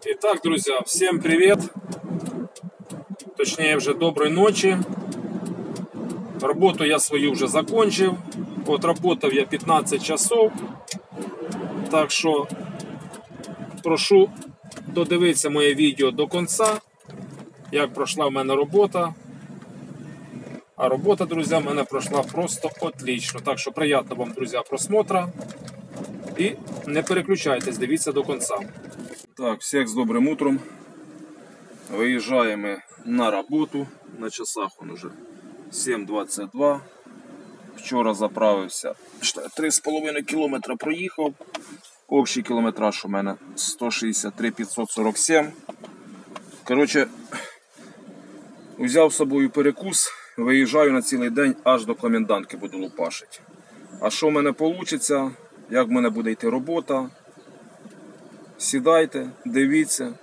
Итак, друзья, всем привет. Точнее, уже доброй ночи. Работу я свою уже закончил. Отработав я 15 часов. Так що прошу додивитися моє відео до кінця, як пройшла в мене робота. А робота, друзі, в мене пройшла просто отлично. Так що приємного вам, друзі, просмотра. І не переключайтесь, дивіться до кінця. Так, всіх з добрим утром. Виїжджаємо на роботу. На часах он уже 7:22. Вчора заправився. 3,5 кілометра проїхав. Общий кілометраж у мене 163 547. Коротше, взяв з собою перекус. Виїжджаю на цілий день, аж до комендантки буду лупашити. А що в мене вийде, як в мене буде йти робота, сідайте, дивіться.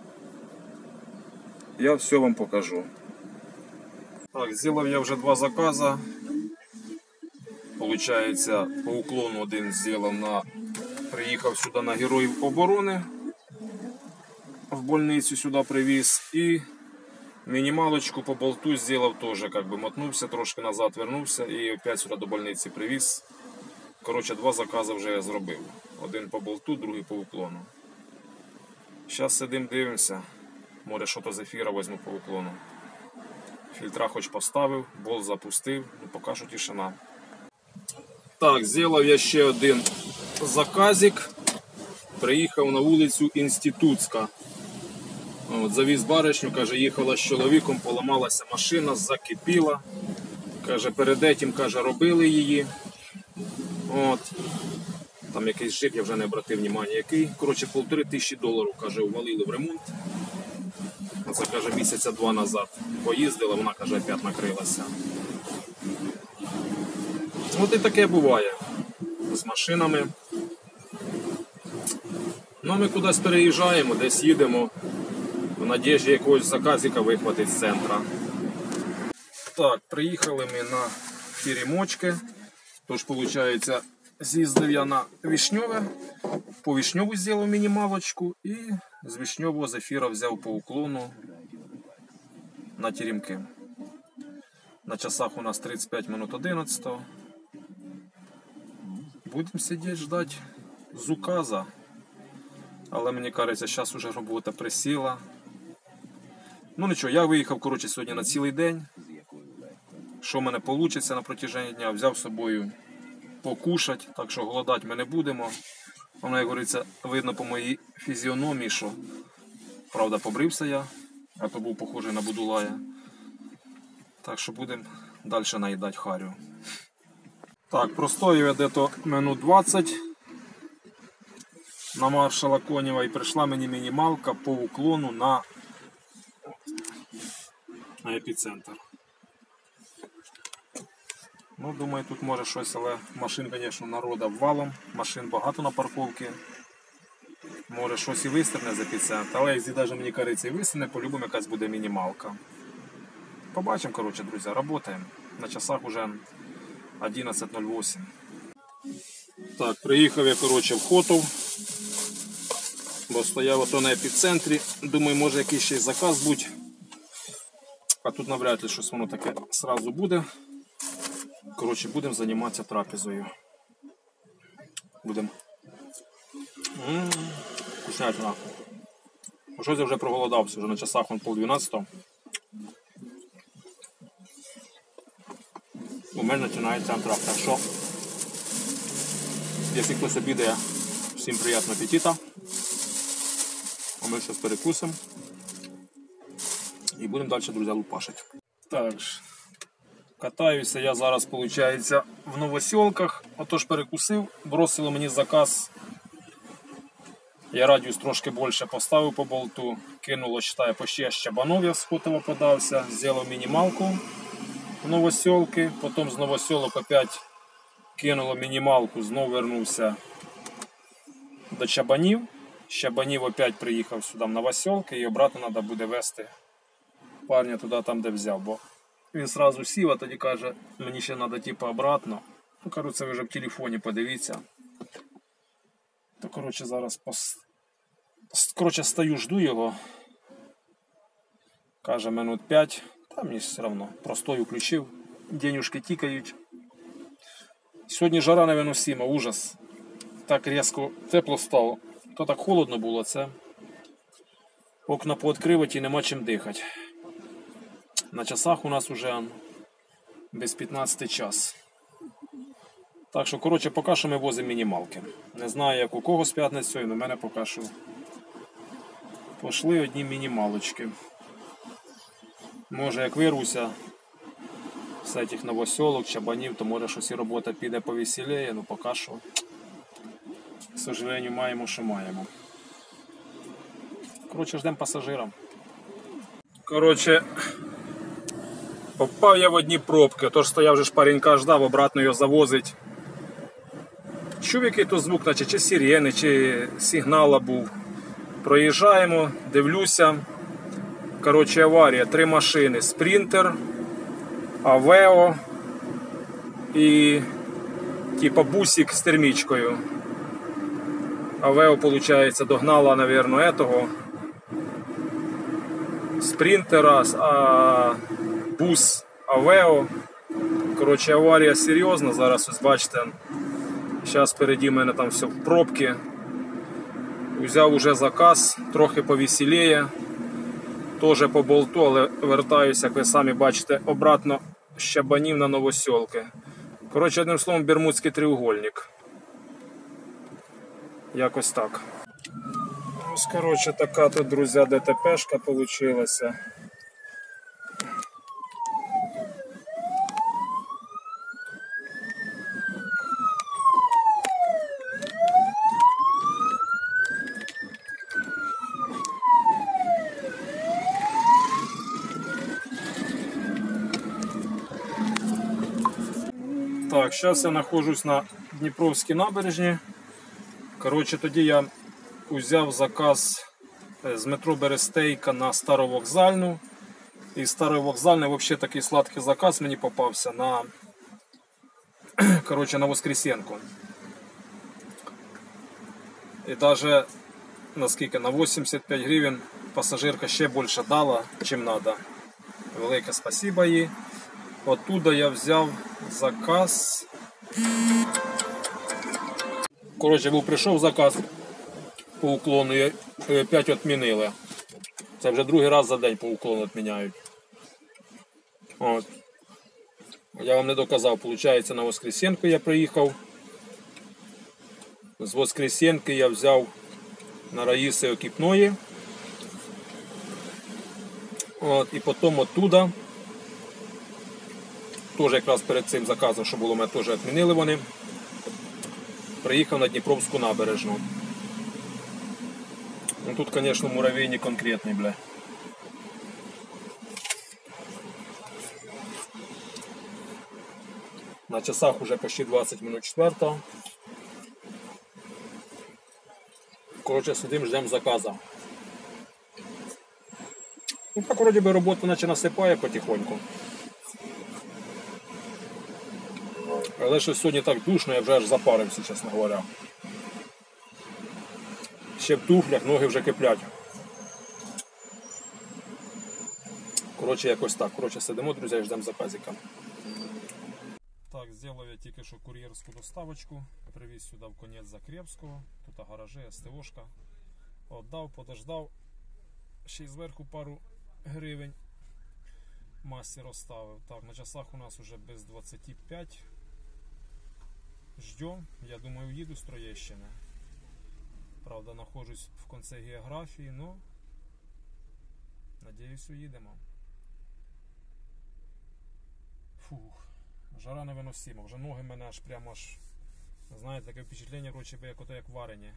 Я все вам покажу. Так, зробив я вже 2 закази. Получається, по уклону один зробив приїхав сюди на Героїв оборони. В больницю сюди привіз. І мінімалочку по болту зробив теж, як би мотнувся, трошки назад вернувся і опять сюди до больниці привіз. Коротше, 2 закази вже я зробив. Один по болту, другий по уклону. Зараз сидимо, дивимося. Може, що-то з ефіра візьму по уклону. Фільтра хоч поставив, болт запустив, ну поки що тишина. Так, зробив я ще один заказик. Приїхав на вулицю Інститутська. От, завіз баришню, каже, їхала з чоловіком, поламалася машина, закипіла. Каже, перед этим, каже, робили її. От. Там якийсь джип, я вже не обратив внимання, який. Коротше, $1500, каже, увалили в ремонт. Це, каже, місяця 2 назад. Поїздила, вона, каже, опять накрилася. От і таке буває з машинами. Ну, ми кудись переїжджаємо, десь їдемо. В надіжді якогось заказика вихватить з центра. Так, приїхали ми на Теремочки. Тож, виходить, з'їздив я на Вишньове. По Вишньову зробив мінімалочку і з Вишньового з ефіра взяв по уклону на Теремки. На часах у нас 35 минут 11. Будемо сидіти, ждати з указа. Але мені кажеться, зараз вже робота присіла. Ну нічого, я виїхав, коротше, сьогодні на цілий день. Що в мене вийде на протяженні дня, взяв з собою покушати, так що голодати ми не будемо. Воно, як говориться, видно по моїй фізіономії, що, правда, побрився я, а то був похожий на Будулая. Так що будемо далі наїдати харю. Так, простоїв я десь минут 20 на маршала Конєва і прийшла мені мінімалка по уклону на епіцентр. Ну, думаю, тут може щось, але машин, звісно, народу валом, машин багато на парковці. Може щось і вистріне з епіцентра, але якщо навіть мені кажеться і вистріне, по-любому якась буде мінімалка. Побачимо, коротше, друзі, працюємо. На часах вже 11:08. Так, приїхав я, коротше, в Хотов, бо стояв ото на епіцентрі. Думаю, може якийсь ще заказ бути. А тут навряд ли щось воно таке одразу буде. Коротше, будемо займатися трапезою. Будемо. Вкуснятина. Щось я вже проголодався, вже на часах 11:30. У мене починається антракт. Так що, якщо хтось обідає, всім приємного апетита. А ми зараз перекусимо. І будемо далі, друзі, лупашити. Так, катаюся я зараз, виходить, в Новоселках. Отож перекусив, бросило мені заказ. Я радіус трошки більше поставив по болту. Кинуло, вважаю, почти аж Чабанов, я з Хотова подався. Зробив мінімалку в Новоселки. Потім з Новоселок опять кинуло мінімалку, знову вернувся до Чабанів. З Чабанів опять приїхав сюди в Новоселки і обратно треба буде везти парня туди, там де взяв. Бо він одразу сів, а тоді каже, мені ще треба типу обратно. Ну, кажу, це ви вже в телефоні подивіться. То, коротше, зараз Коротше, стою, жду його. Каже, минут 5. Та мені все одно. Простою включив. Денюшки тікають. Сьогодні жара невиносима, ужас. Так різко тепло стало. То так холодно було, це. Окна пооткриваті і нема чим дихати. На часах у нас уже без 15 час. Так що, коротше, поки що ми возимо мінімалки. Не знаю, як у кого з п'ятницею, але в мене поки що пішли одні мінімалочки. Може, як вирвуся з цих новоселок, чабанів, то може щось і робота піде повеселіє, ну поки що, к сожалению, маємо, що маємо. Коротше, ждемо пасажира. Коротше, попав я в одні пробки, тож стояв вже паренька ждав, обратно його завозить. Чув який то звук, наче чи сирени, чи сигнала був. Проїжджаємо, дивлюся. Коротше, аварія, 3 машини. Спринтер, Авео і типа бусик з термічкою. Авео, виходить, догнала, мабуть, этого Спринтера, а бус Авео. Коротше, аварія серйозна, зараз ось бачите. Зараз впереді мене там все в пробки. Взяв уже заказ, трохи повеселіє. Теж по болту, але вертаюся, як ви самі бачите, обратно з Чабанів на Новоселки. Коротше, одним словом, Бермудський треугольник. Якось так. Ось, коротше, така тут, друзі, ДТПшка получилася. Так, зараз я знаходжусь на Дніпровській набережні. Коротше, тоді я взяв заказ з метро Берестейка на Старовокзальну. І Старовокзальний взагалі такий сладкий заказ мені попався на, коротше, на Воскресенку. І навіть, наскільки, на 85 гривень пасажирка ще більше дала, чим треба. Велике спасибо їй. Оттуда я взяв заказ. Коротше, прийшов заказ по уклону, і 5 відмінили. Це вже другий раз за день по уклону відміняють. От. Я вам не доказав, виходить, на Воскресенку я приїхав. З Воскресенки я взяв на Раїси Окіпної. От. І потім оттуда, теж якраз перед цим заказом, що було, мене теж відмінили вони. Приїхав на Дніпровську набережну. Ну, тут, звісно, муравейник конкретний, бля. На часах уже почти 20 минут 4. Коротше, сидимо, ждемо заказа. Ну так, вроді би, робота наче насипає потихоньку. Але щось сьогодні так душно, я вже аж запарився, чесно говоря. Ще в туфлях, ноги вже киплять. Коротше, якось так. Коротше, сидимо, друзі, і ждемо заказика. Так, зробив я тільки що кур'єрську доставочку. Привіз сюди в конець Закрєвського. Тут гаражі, СТОшка. Отдав, подождав. Ще й зверху пару гривень масі розставив. Так, на часах у нас вже без 25. Ждем. Я думаю, їду з Троєщини. Правда, знаходжусь в кінці географії, но надіюсь, уїдемо. Фух, жара невиносима. Вже ноги мене аж прямо аж, знаєте, таке впечатлення, вроді би, як варені.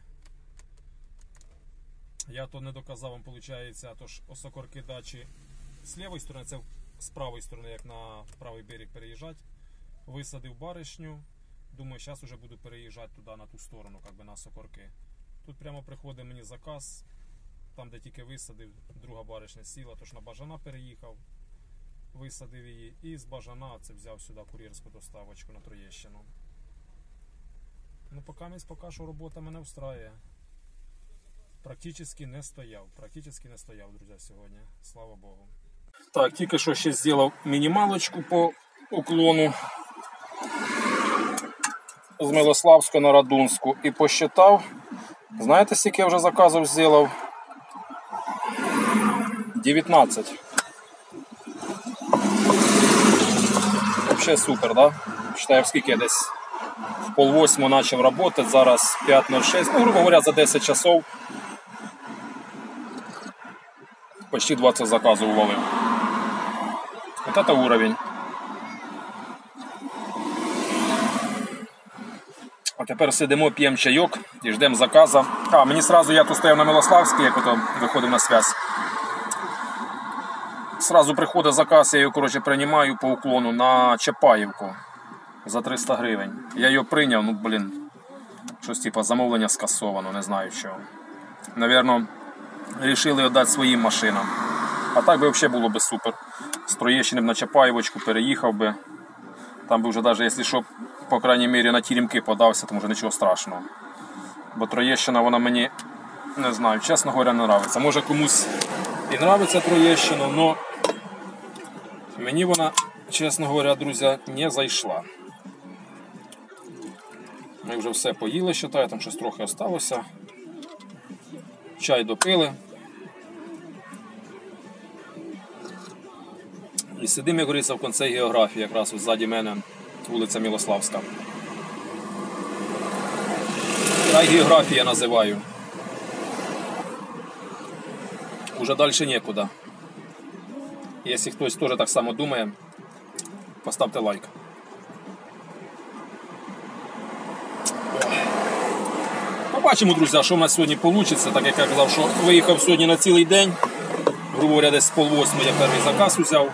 Я то не доказав вам, виходить, а то ж осокорки дачі з лівої сторони, це з правої сторони, як на правий берег переїжджати. Висадив баришню. Думаю, зараз вже буду переїжджати туди, на ту сторону, як би на Сокорки. Тут прямо приходить мені заказ, там де тільки висадив, друга баришня сіла, тож на Бажана переїхав, висадив її і з Бажана це взяв сюди кур'єрську доставочку на Троєщину. Ну поки що робота мене встраює. Практично не стояв, друзі, сьогодні, слава Богу. Так, тільки що ще зробив мінімалочку по уклону з Милославського на Радунську і посчитав. Знаєте, скільки я вже заказів зробив? 19. Взагалі супер, да? Считаю, скільки я десь в 7:30 почав працювати, зараз 5:06, ну, грубо говоря, за 10 часов почти 20 заказів увалив. Вот это уровень. А тепер сидимо, п'ємо чайок і ждемо заказу. Мені сразу, я тут стояв на Милославській, як ото виходив на зв'язь. Сразу приходить заказ, я його, коротше, приймаю по уклону на Чапаївку за 300 гривень. Я його прийняв, ну, блін, щось типу замовлення скасовано, не знаю чого. Навірно, вирішили віддати своїм машинам. А так би взагалі було б супер. З Троєщини б на Чапаєвочку переїхав би. Там би вже навіть, якщо що, по крайній мірі на Теремки подався, то вже нічого страшного. Бо Троєщина, вона мені, не знаю, чесно говоря, не подобається. Може комусь і подобається Троєщина, але мені вона, чесно говоря, друзі, не зайшла. Ми вже все поїли, вважаю, там щось трохи залишилося. Чай допили. І сидимо, як говориться, в кінці географії, якраз ось ззаді мене вулиця Милославська. Край географії я називаю. Уже далі нікуди. Якщо хтось теж так само думає, поставте лайк. Побачимо, друзі, що в нас сьогодні вийде. Так як я казав, що виїхав сьогодні на цілий день. Грубо говоря, десь з 7:30 я перший заказ взяв.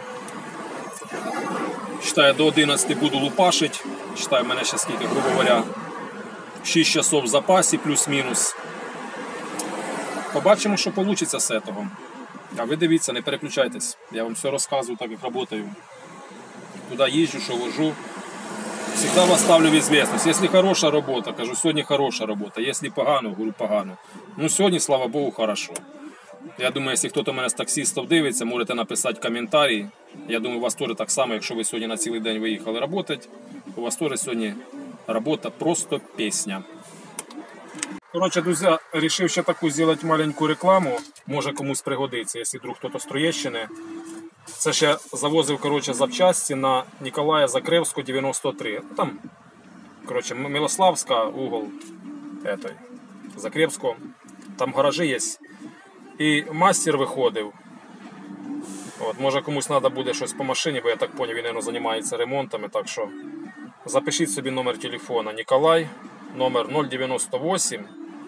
Считаю, до 11 буду лупашити. Считаю, в мене ще скільки, грубо говоря, 6 часов в запасі, плюс-мінус. Побачимо, що вийде з цього. А ви дивіться, не переключайтесь. Я вам все розказую, так як працюю. Куди їжджу, що вожу. Всегда вас ставлю в известность. Если хорошая работа, кажу, сьогодні хороша робота. Если погано, говорю, погано. Ну, сьогодні, слава Богу, хорошо. Я думаю, якщо хтось мене з таксистів дивиться, можете написати коментарі. Я думаю, у вас теж так само, якщо ви сьогодні на цілий день виїхали працювати, у вас теж сьогодні робота просто пісня. Коротше, друзі, вирішив ще таку зробити маленьку рекламу. Може комусь пригодиться, якщо вдруг хтось з Троєщини. Це ще завозив, коротше, запчасті на Ніколая Закревського, 93. Там, коротше, Милославська, угол Закревського. Там гаражі є. І мастер виходив. От, може комусь треба буде щось по машині, бо я так зрозумів, він, мабуть, займається ремонтами. Так що запишіть собі номер телефона. Ніколай, номер 098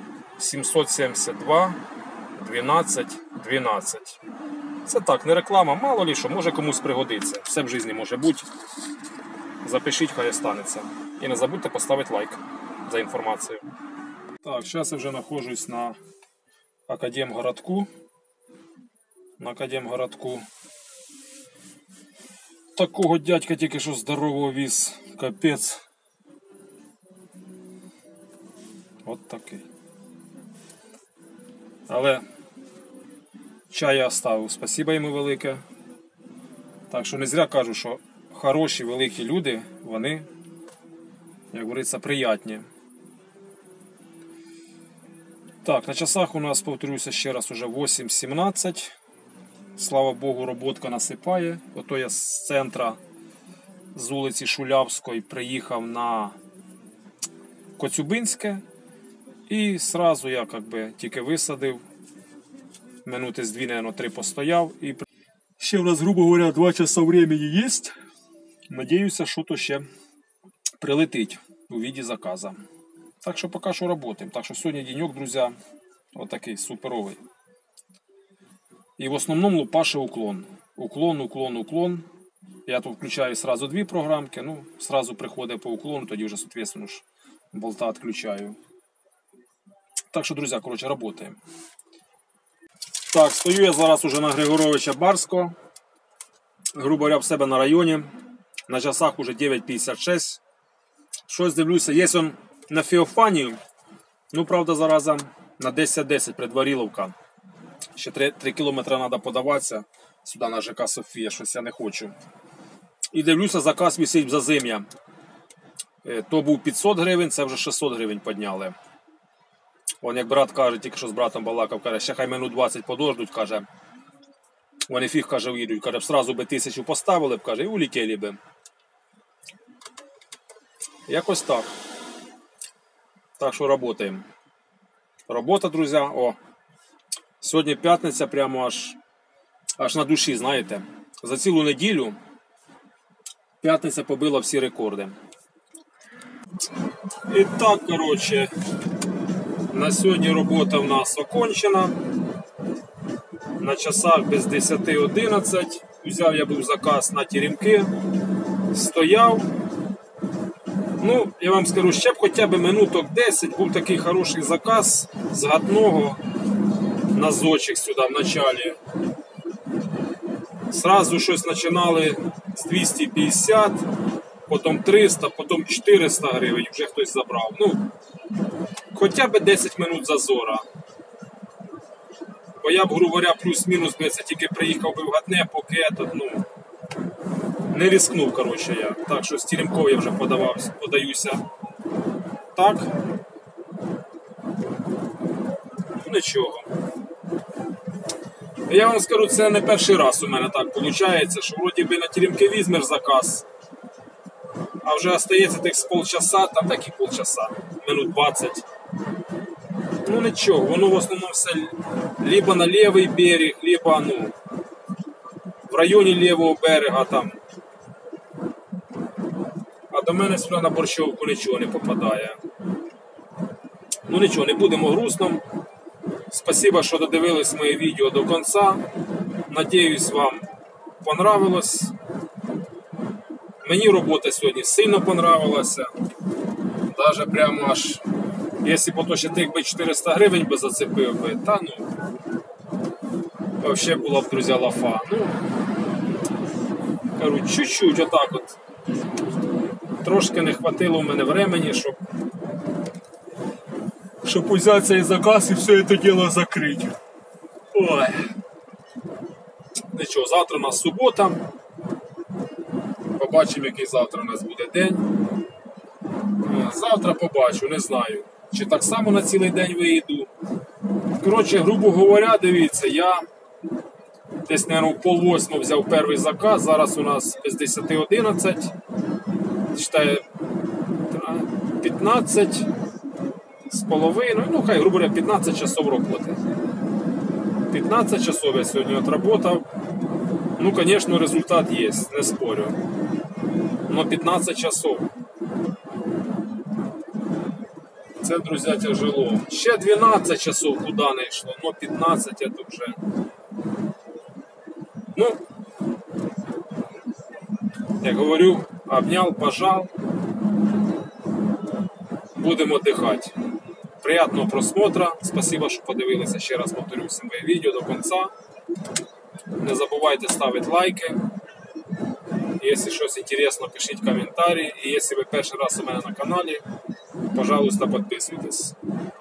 772 12 12. Це так, не реклама, мало ли що, може комусь пригодиться. Все в житті може бути. Запишіть, хай останеться. І не забудьте поставити лайк за інформацію. Так, зараз я вже знаходжусь на Академгородку. Такого дядька тільки що здорового віз. Капець. От такий. Але чай я оставив. Спасибо йому велике. Так що не зря кажу, що хороші, великі люди, вони, як говориться, приятні. Так, на часах у нас, повторюся ще раз, уже 8:17. Слава Богу, роботка насипає. Ото я з центра, з вулиці Шулявської, приїхав на Коцюбинське. І сразу я тільки висадив. Минути з 2, наверное, 3 постояв. І ще в нас, грубо говоря, 2 часа времени є. Надіюся, що то ще прилетить у віді заказа. Так що поки що працюємо. Так що сьогодні денек, друзі, отакий суперовий. І в основному лупаше уклон. Уклон. Я тут включаю сразу 2 програмки. Ну, сразу приходить по уклону, тоді вже, соответственно, болта відключаю. Так що, друзі, коротше, працюємо. Так, стою я зараз уже на Григоровича Барського. Грубо говоря, в себе на районі. На часах уже 9:56. Щось дивлюся, є он на Феофанію. Ну, правда, зараза, На 10-10 предвариловка. Ще 3 кілометри треба подаватися сюди на ЖК Софія, щось я не хочу. І дивлюся, заказ висить в зазим'я. То був 500 гривень, це вже 600 гривень підняли. Вон як брат каже, тільки що з братом балакав, каже, ще хай минут 20 подождуть, каже. Вони фіг, каже, уїдуть, каже, сразу би 1000 поставили б, каже, і улетіли би. Якось так. Так що працюємо. Робота, друзі, о. Сьогодні п'ятниця, прямо аж на душі, знаєте. За цілу неділю п'ятниця побила всі рекорди. І так, коротше, на сьогодні робота в нас окончена. На часах без 10-11. Взяв я був заказ на теремки. Стояв. Ну, я вам скажу, ще б хоча б минуток 10 був такий хороший заказ з гатного на зочек сюди в началі. Сразу щось починали з 250, потім 300, потім 400 гривень, вже хтось забрав. Ну, хоча б 10 минут зазора. Бо я б, грубо говоря, плюс-мінус би це тільки приїхав би в гатне, поки ну, не рискнув, коротше, я. Так що з теремков я вже подаюся. Так. Ну, нічого. Я вам скажу, це не перший раз у мене так виходить, що вроді би на теремки візьмеш заказ, а вже остається тих з полчаса, там так і полчаса, минут 20. Ну нічого, воно в основному все либо на лівий берег, либо ну, в районі лівого берега там. А до мене сюди на борщовку нічого не попадає. Ну нічого, не будемо грустно. Спасибо, що додивились моє відео до кінця. Надіюсь, вам понравилось. Мені робота сьогодні сильно понравилася. Даже прямо аж, якщо б то ще тих би 400 гривень би зацепив би, та ну, взагалі була б, друзі, лафа. Ну, кажу, чуть-чуть отак от. Трошки не хватило в мене времени, щоб взяти цей заказ і все це діло закрити. Ой. Нічого, завтра у нас субота. Побачимо, який завтра у нас буде день. Завтра побачу, не знаю. Чи так само на цілий день вийду. Коротше, грубо говоря, дивіться, я десь, мабуть, в 7:30 взяв перший заказ. Зараз у нас без 10-11. Читаю 15 з половиною, ну хай, грубо говоря, 15 часов роботи. 15 часов я сьогодні отработав. Ну, звісно, результат є, не спорю. Но 15 часов. Це, друзі, тяжело. Ще 12 часов куди не йшло, но 15 це вже. Ну, як говорю, обнял, пожал. Будемо дихати. Приятного просмотра. Спасибо, що подивилися. Ще раз повторюся моє відео до кінця. Не забувайте ставити лайки. Якщо щось інтересно, пишіть коментарі. І якщо ви перший раз у мене на каналі, пожалуйста, підписуйтесь.